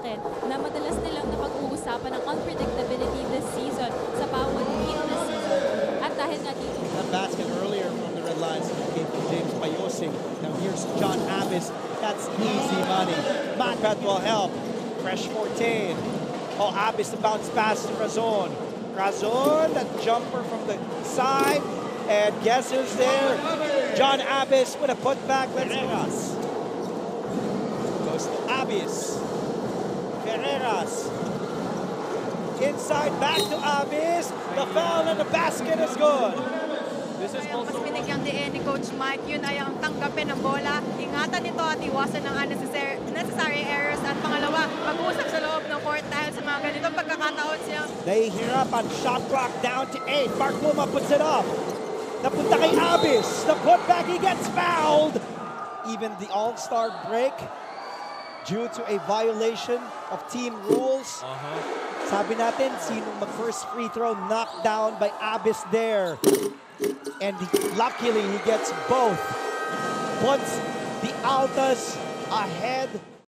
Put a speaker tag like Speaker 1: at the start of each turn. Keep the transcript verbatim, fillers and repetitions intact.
Speaker 1: akin na madalas nilang napag-uusapan ang unpredictability this season sa bawat team this season. At dahil nga dito,
Speaker 2: that basket earlier from the Red Lions came from James Bayosing. Now here's John Abis. That's easy money. Perpetual help. Fresh fourteen. Oh, Abis to bounce pass to Razon. Razon, that jumper from the side. And guess who's there? John Abis with a putback. Ferreras. Goes to Abis. Ferreras. Inside, back to Abis. The foul and the basket is good.
Speaker 3: This is mas binigyang diin ni Coach Mike, yun ay ang tanggapin ng bola. Ingatan nito at iwasan ng unnecessary, necessary errors. At pangalawa, mag-usap sa loob ng court dahil sa mga ganitong pagkakataon siya.
Speaker 2: Nahihirapan, shot clock down to eight. Mark Luma puts it up. Napunta kay Abis. The putback, he gets fouled. Even the all-star break due to a violation of team rules.
Speaker 4: Uh-huh.
Speaker 2: Sabi natin, sinong mag-first free throw, knocked down by Abis there. And luckily, he gets both. Puts the Altas ahead.